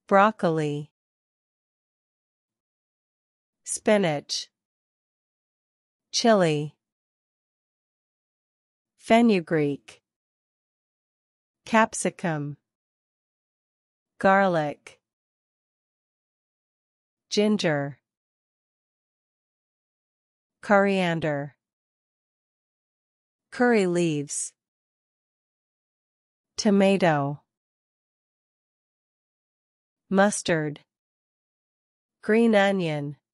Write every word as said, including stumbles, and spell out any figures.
broccoli, spinach, chili, fenugreek, capsicum, garlic, ginger, coriander, curry leaves, tomato, mustard, green onion,